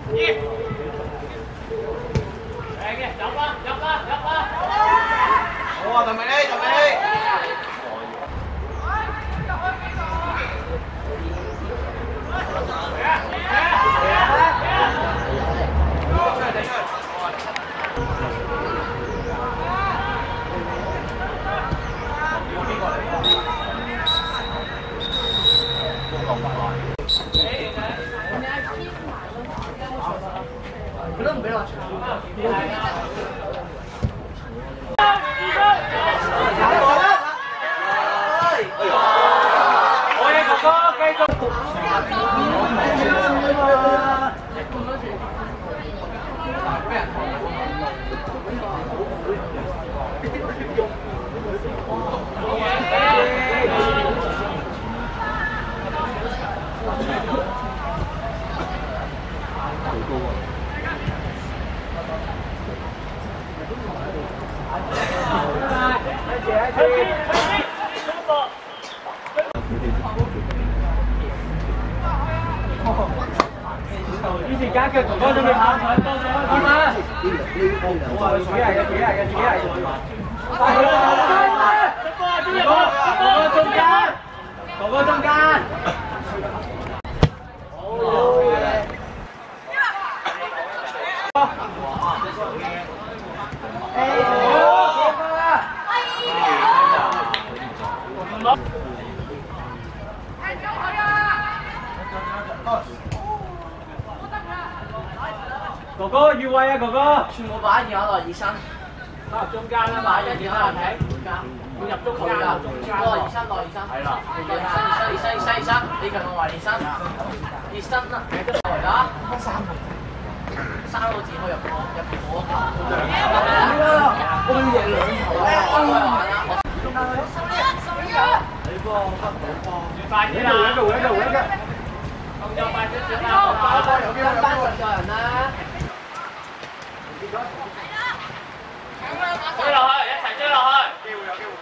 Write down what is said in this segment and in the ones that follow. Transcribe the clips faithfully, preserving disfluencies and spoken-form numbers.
哇，同埋呢，同埋呢。 不能没了。 我哋哥哥繼續。以前加腳哥哥準備跑，好嘛？哇！自己嚟嘅，自己嚟嘅，自己嚟嘅。快去啦！哥哥中間，哥哥中間。哥哥越位啊！哥哥， 全部擺然後內熱身， 啊中間啦， 擺一然後睇中間， 要入中間啊，中間。 內熱身，內熱身。係啦，內熱身，熱身，熱身，熱身，熱身。你強我話熱身，熱身啦，嚟啦。三個，三個字可以入波，入波球。我要贏兩球啊！開玩啦，我收力，收力啊！你波不好波， 快啲啦！一個，一個，一個。動作快少少啦！ 跟班十個人啦。 追落去，一齊追落去。機會有機會。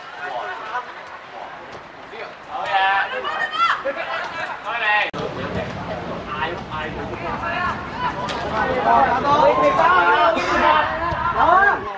好嘢。開嚟。嗌嗌佢。打到。有啊！